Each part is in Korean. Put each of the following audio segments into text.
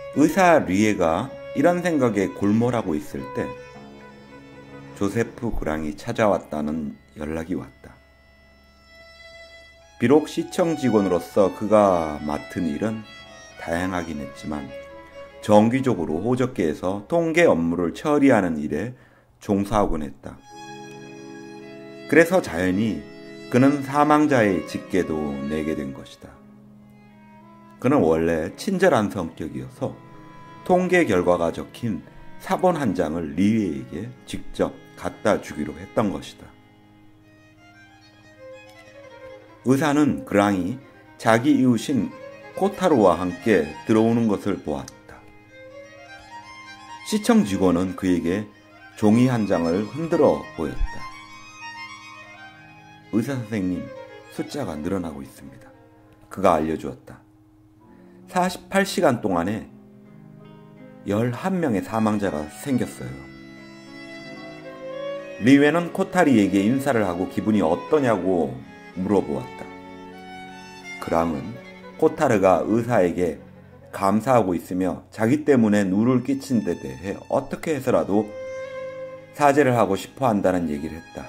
의사 류에가 이런 생각에 골몰하고 있을 때 조세프 그랑이 찾아왔다는 연락이 왔다. 비록 시청 직원으로서 그가 맡은 일은 다양하긴 했지만 정기적으로 호적계에서 통계 업무를 처리하는 일에 종사하곤 했다. 그래서 자연히 그는 사망자의 직계도 내게 된 것이다. 그는 원래 친절한 성격이어서 통계 결과가 적힌 사본 한 장을 리웨에게 직접 갖다 주기로 했던 것이다. 의사는 그랑이 자기 이웃인 코타로와 함께 들어오는 것을 보았다. 시청 직원은 그에게 종이 한 장을 흔들어 보였다. 의사 선생님, 숫자가 늘어나고 있습니다. 그가 알려주었다. 48시간 동안에 11명의 사망자가 생겼어요. 리웨는 코타리에게 인사를 하고 기분이 어떠냐고 물어보았다. 그랑은 코타르가 의사에게 감사하고 있으며 자기 때문에 누를 끼친 데 대해 어떻게 해서라도 사죄를 하고 싶어 한다는 얘기를 했다.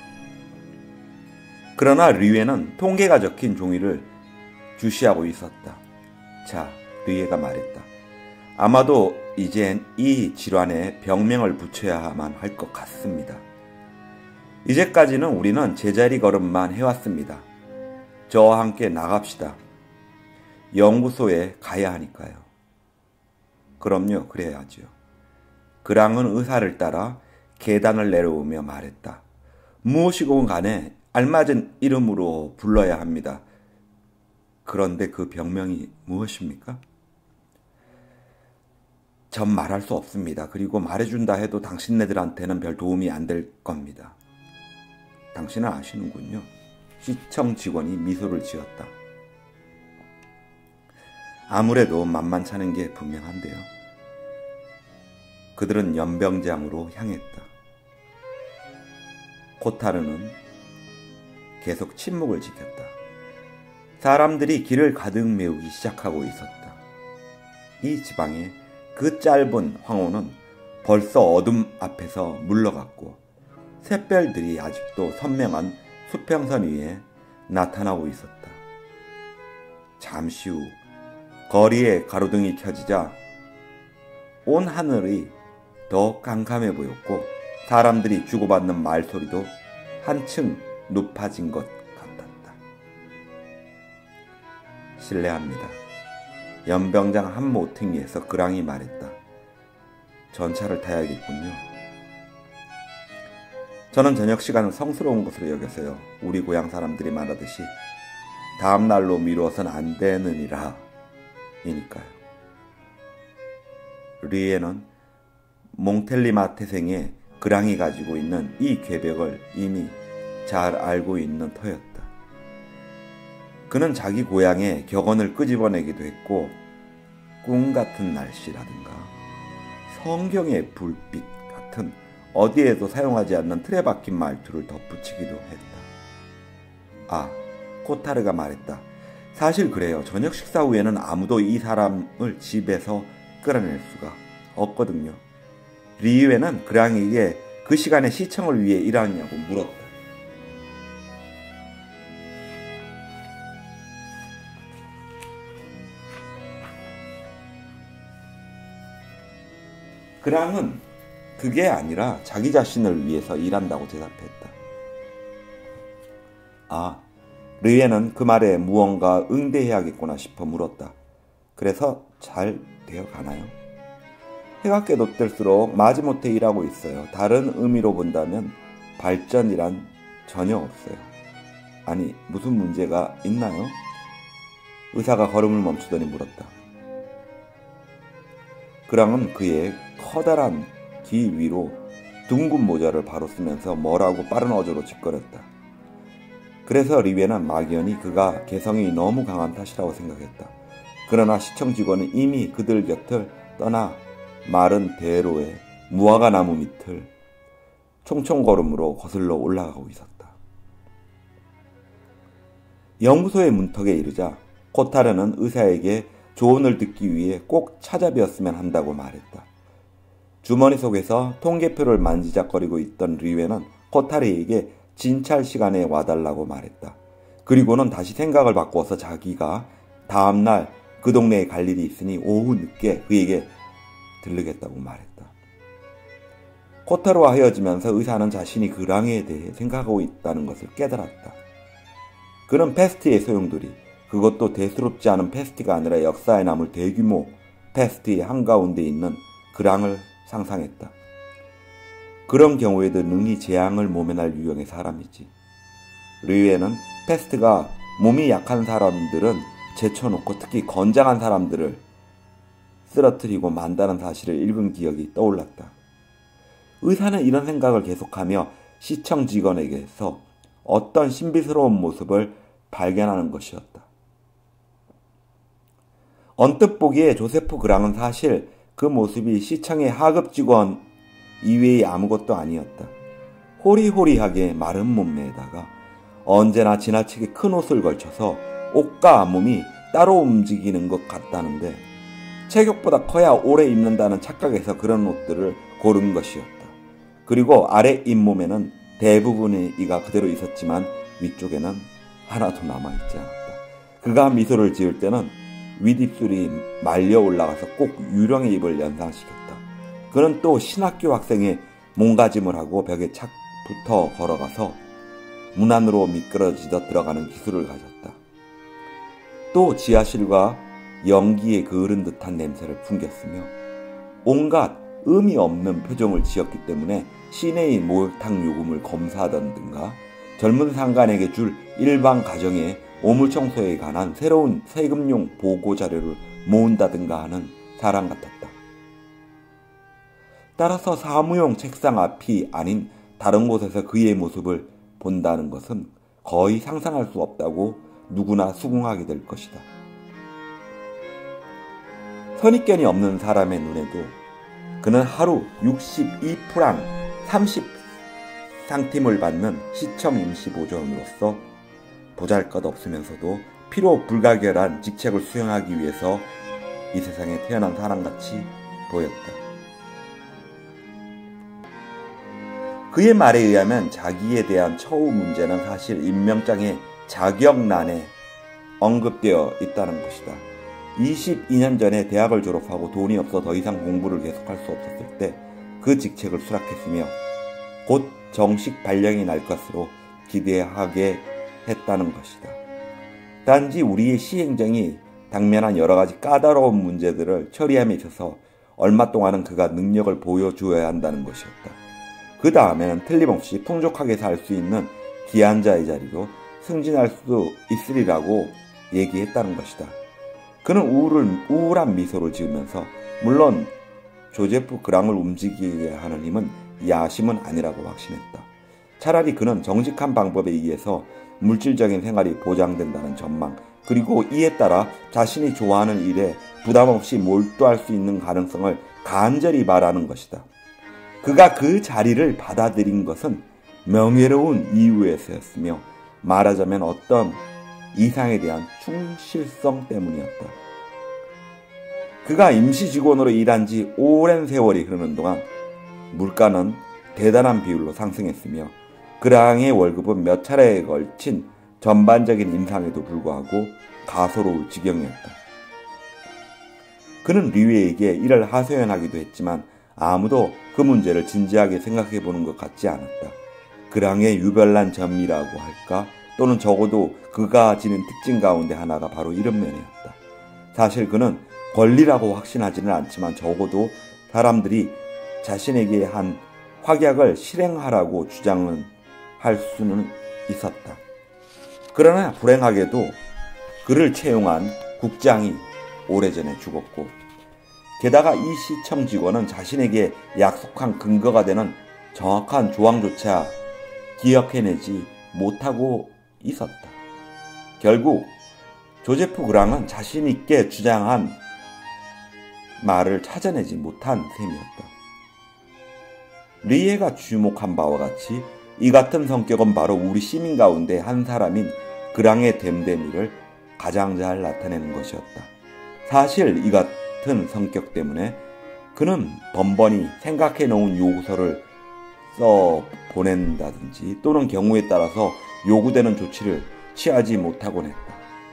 그러나 리웨는 통계가 적힌 종이를 주시하고 있었다. 자, 리웨가 말했다. 아마도 이젠 이 질환에 병명을 붙여야만 할 것 같습니다. 이제까지는 우리는 제자리 걸음만 해왔습니다. 저와 함께 나갑시다. 연구소에 가야 하니까요. 그럼요, 그래야죠. 그랑은 의사를 따라 계단을 내려오며 말했다. 무엇이건 간에 알맞은 이름으로 불러야 합니다. 그런데 그 병명이 무엇입니까? 전 말할 수 없습니다. 그리고 말해준다 해도 당신네들한테는 별 도움이 안 될 겁니다. 당신은 아시는군요. 시청 직원이 미소를 지었다. 아무래도 만만찮은 게 분명한데요. 그들은 연병장으로 향했다. 코타르는 계속 침묵을 지켰다. 사람들이 길을 가득 메우기 시작하고 있었다. 이 지방의 그 짧은 황호는 벌써 어둠 앞에서 물러갔고 샛별들이 아직도 선명한 수평선 위에 나타나고 있었다. 잠시 후 거리에 가로등이 켜지자 온 하늘이 더 깜깜해 보였고 사람들이 주고받는 말소리도 한층 높아진 것 같았다. 실례합니다. 연병장 한 모퉁이에서 그랑이 말했다. 전차를 타야겠군요. 저는 저녁 시간을 성스러운 것으로 여겨서요. 우리 고향 사람들이 말하듯이 다음 날로 미루어서는 안 되느니라 이니까요. 리에는 몽텔리마 태생의 그랑이 가지고 있는 이 궤벽을 이미 잘 알고 있는 터였다. 그는 자기 고향의 격언을 끄집어내기도 했고 꿈 같은 날씨라든가 성경의 불빛 같은 어디에도 사용하지 않는 틀에 박힌 말투를 덧붙이기도 했다. 아, 코타르가 말했다. 사실 그래요. 저녁 식사 후에는 아무도 이 사람을 집에서 끌어낼 수가 없거든요. 리웨는 그랑에게 그 시간에 시청을 위해 일하느냐고 물었다. 그랑은 그게 아니라 자기 자신을 위해서 일한다고 대답했다. 아, 리에는 그 말에 무언가 응대해야겠구나 싶어 물었다. 그래서 잘 되어가나요? 해가 깨돋을수록 마지못해 일하고 있어요. 다른 의미로 본다면 발전이란 전혀 없어요. 아니, 무슨 문제가 있나요? 의사가 걸음을 멈추더니 물었다. 그랑은 그의 커다란 귀 위로 둥근 모자를 바로 쓰면서 뭐라고 빠른 어조로 짓거렸다. 그래서 리웨는 막연히 그가 개성이 너무 강한 탓이라고 생각했다. 그러나 시청 직원은 이미 그들 곁을 떠나 마른 대로의 무화과 나무 밑을 총총걸음으로 거슬러 올라가고 있었다. 연구소의 문턱에 이르자 코타르는 의사에게 조언을 듣기 위해 꼭 찾아뵈었으면 한다고 말했다. 주머니 속에서 통계표를 만지작거리고 있던 리웨는 코타리에게 진찰 시간에 와달라고 말했다. 그리고는 다시 생각을 바꾸어서 자기가 다음날 그 동네에 갈 일이 있으니 오후 늦게 그에게 들르겠다고 말했다. 코타로와 헤어지면서 의사는 자신이 그랑에 대해 생각하고 있다는 것을 깨달았다. 그는 패스트의 소용돌이, 그것도 대수롭지 않은 패스트가 아니라 역사에 남을 대규모 패스트의 한가운데 있는 그랑을 상상했다. 그런 경우에도 능히 재앙을 모면할 유형의 사람이지. 류에는 패스트가 몸이 약한 사람들은 제쳐놓고 특히 건장한 사람들을 쓰러뜨리고 만다는 사실을 읽은 기억이 떠올랐다. 의사는 이런 생각을 계속하며 시청 직원에게서 어떤 신비스러운 모습을 발견하는 것이었다. 언뜻 보기에 조세프 그랑은 사실 그 모습이 시청의 하급 직원 이외의 아무것도 아니었다. 호리호리하게 마른 몸매에다가 언제나 지나치게 큰 옷을 걸쳐서 옷과 몸이 따로 움직이는 것 같다는데 체격보다 커야 오래 입는다는 착각에서 그런 옷들을 고른 것이었다. 그리고 아래 잇몸에는 대부분의 이가 그대로 있었지만 위쪽에는 하나도 남아있지 않았다. 그가 미소를 지을 때는 윗입술이 말려 올라가서 꼭 유령의 입을 연상시켰다. 그는 또 신학교 학생의 몸가짐을 하고 벽에 착 붙어 걸어가서 문 안으로 미끄러지듯 들어가는 기술을 가졌다. 또 지하실과 연기에 그을은 듯한 냄새를 풍겼으며 온갖 의미 없는 표정을 지었기 때문에 시내의 목욕탕 요금을 검사하던든가 젊은 상간에게 줄 일반 가정의 오물청소에 관한 새로운 세금용 보고자료를 모은다든가 하는 사람 같았다. 따라서 사무용 책상 앞이 아닌 다른 곳에서 그의 모습을 본다는 것은 거의 상상할 수 없다고 누구나 수긍하게 될 것이다. 선입견이 없는 사람의 눈에도 그는 하루 62프랑 30상팀을 받는 시청 임시보조원으로서 보잘것없으면서도 피로 불가결한 직책을 수행하기 위해서 이 세상에 태어난 사람같이 보였다. 그의 말에 의하면 자기에 대한 처우 문제는 사실 임명장의 자격란에 언급되어 있다는 것이다. 22년 전에 대학을 졸업하고 돈이 없어 더 이상 공부를 계속할 수 없었을 때 그 직책을 수락했으며 곧 정식 발령이 날 것으로 기대하게 했다는 것이다. 단지 우리의 시행정이 당면한 여러 가지 까다로운 문제들을 처리함에 있어서 얼마 동안은 그가 능력을 보여주어야 한다는 것이었다. 그 다음에는 틀림없이 풍족하게 살 수 있는 기한자의 자리로 승진할 수 있으리라고 얘기했다는 것이다. 그는 우울한 미소를 지으면서 물론 조제프 그랑을 움직이게 하는 힘은 야심은 아니라고 확신했다. 차라리 그는 정직한 방법에 의해서 물질적인 생활이 보장된다는 전망, 그리고 이에 따라 자신이 좋아하는 일에 부담없이 몰두할 수 있는 가능성을 간절히 말하는 것이다. 그가 그 자리를 받아들인 것은 명예로운 이유에서였으며 말하자면 어떤 이상에 대한 충실성 때문이었다. 그가 임시직원으로 일한 지 오랜 세월이 흐르는 동안 물가는 대단한 비율로 상승했으며 그랑의 월급은 몇 차례에 걸친 전반적인 인상에도 불구하고 가소로울 지경이었다. 그는 류에에게 이를 하소연하기도 했지만 아무도 그 문제를 진지하게 생각해 보는 것 같지 않았다. 그랑의 유별난 점이라고 할까? 또는 적어도 그가 지닌 특징 가운데 하나가 바로 이런 면이었다. 사실 그는 권리라고 확신하지는 않지만 적어도 사람들이 자신에게 한 확약을 실행하라고 주장은 할 수는 있었다. 그러나 불행하게도 그를 채용한 국장이 오래전에 죽었고 게다가 이 시청 직원은 자신에게 약속한 근거가 되는 정확한 조항조차 기억해내지 못하고 있었다. 결국 조제프 그랑은 자신 있게 주장한 말을 찾아내지 못한 셈이었다. 리에가 주목한 바와 같이 이 같은 성격은 바로 우리 시민 가운데 한 사람인 그랑의 댐데미를 가장 잘 나타내는 것이었다. 사실 이 같은 성격 때문에 그는 번번이 생각해 놓은 요구서를 써 보낸다든지 또는 경우에 따라서 요구되는 조치를 취하지 못하곤 했다.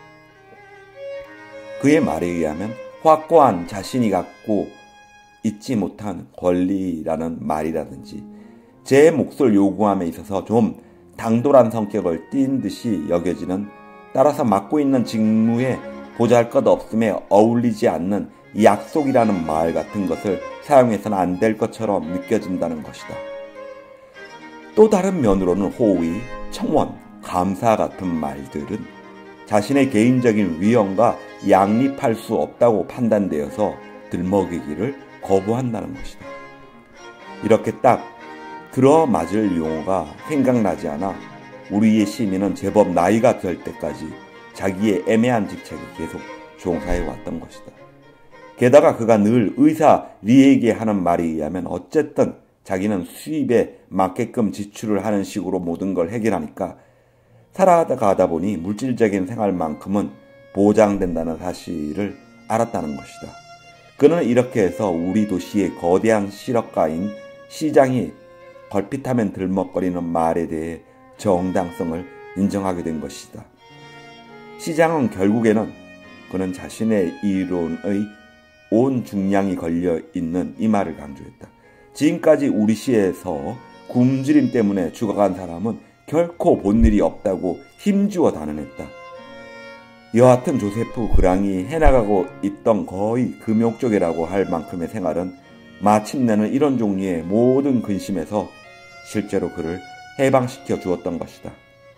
그의 말에 의하면 확고한 자신이 갖고 있지 못한 권리라는 말이라든지 제 몫을 요구함에 있어서 좀 당돌한 성격을 띈 듯이 여겨지는, 따라서 맡고 있는 직무에 보잘것없음에 어울리지 않는 약속이라는 말 같은 것을 사용해서는 안 될 것처럼 느껴진다는 것이다. 또 다른 면으로는 호의, 청원, 감사 같은 말들은 자신의 개인적인 위험과 양립할 수 없다고 판단되어서 들먹이기를 거부한다는 것이다. 이렇게 딱 들어맞을 용어가 생각나지 않아 우리의 시민은 제법 나이가 될 때까지 자기의 애매한 직책에 계속 종사해 왔던 것이다. 게다가 그가 늘 의사 리에게 하는 말에 의하면 어쨌든 자기는 수입에 맞게끔 지출을 하는 식으로 모든 걸 해결하니까 살아가다 보니 물질적인 생활만큼은 보장된다는 사실을 알았다는 것이다. 그는 이렇게 해서 우리 도시의 거대한 실업가인 시장이 걸핏하면 들먹거리는 말에 대해 정당성을 인정하게 된 것이다. 시장은 결국에는 그는 자신의 이론의 온 중량이 걸려있는 이 말을 강조했다. 지금까지 우리 시에서 굶주림 때문에 죽어간 사람은 결코 본 일이 없다고 힘주어 단언했다. 여하튼 조세프 그랑이 해나가고 있던 거의 금욕족이라고 할 만큼의 생활은 마침내는 이런 종류의 모든 근심에서 실제로 그를 해방시켜 주었던 것이다.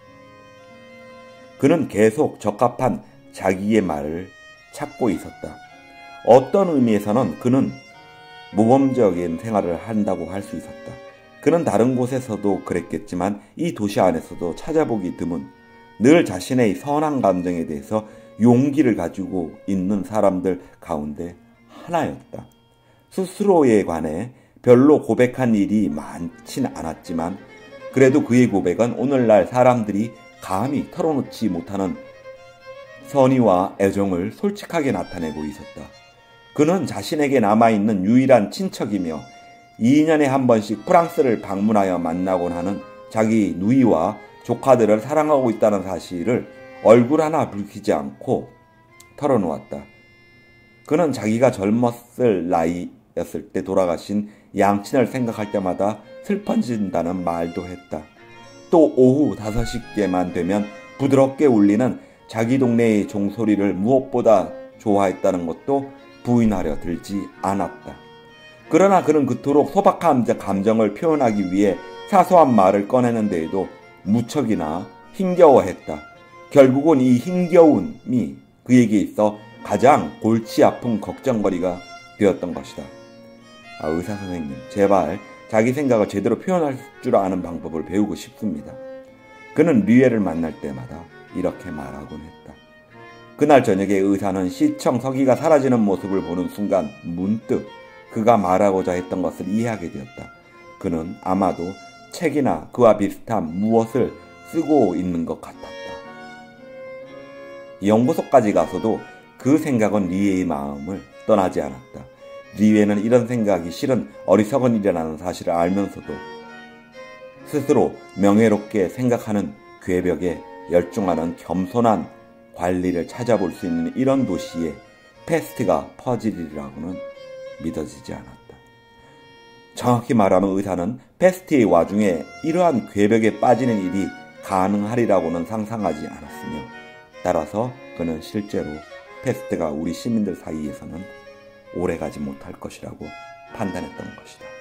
그는 계속 적합한 자기의 말을 찾고 있었다. 어떤 의미에서는 그는 모범적인 생활을 한다고 할 수 있었다. 그는 다른 곳에서도 그랬겠지만 이 도시 안에서도 찾아보기 드문 늘 자신의 선한 감정에 대해서 용기를 가지고 있는 사람들 가운데 하나였다. 스스로에 관해 별로 고백한 일이 많진 않았지만 그래도 그의 고백은 오늘날 사람들이 감히 털어놓지 못하는 선의와 애정을 솔직하게 나타내고 있었다. 그는 자신에게 남아있는 유일한 친척이며 2년에 한 번씩 프랑스를 방문하여 만나곤 하는 자기 누이와 조카들을 사랑하고 있다는 사실을 얼굴 하나 붉히지 않고 털어놓았다. 그는 자기가 젊었을 나이였을 때 돌아가신 양친을 생각할 때마다 슬퍼진다는 말도 했다. 또 오후 5시께만 되면 부드럽게 울리는 자기 동네의 종소리를 무엇보다 좋아했다는 것도 부인하려 들지 않았다. 그러나 그는 그토록 소박한 감정을 표현하기 위해 사소한 말을 꺼내는 데에도 무척이나 힘겨워했다. 결국은 이 힘겨움이 그에게 있어 가장 골치 아픈 걱정거리가 되었던 것이다. 의사 선생님, 제발 자기 생각을 제대로 표현할 줄 아는 방법을 배우고 싶습니다. 그는 리에를 만날 때마다 이렇게 말하곤 했다. 그날 저녁에 의사는 시청 서기가 사라지는 모습을 보는 순간 문득 그가 말하고자 했던 것을 이해하게 되었다. 그는 아마도 책이나 그와 비슷한 무엇을 쓰고 있는 것 같았다. 연구소까지 가서도 그 생각은 리에의 마음을 떠나지 않았다. 리에는 이런 생각이 실은 어리석은 일이라는 사실을 알면서도 스스로 명예롭게 생각하는 궤벽에 열중하는 겸손한 관리를 찾아볼 수 있는 이런 도시에 패스트가 퍼지리라고는 믿어지지 않았다. 정확히 말하면 의사는 패스트의 와중에 이러한 궤벽에 빠지는 일이 가능하리라고는 상상하지 않았으며 따라서 그는 실제로 패스트가 우리 시민들 사이에서는 오래가지 못할 것이라고 판단했던 것이다.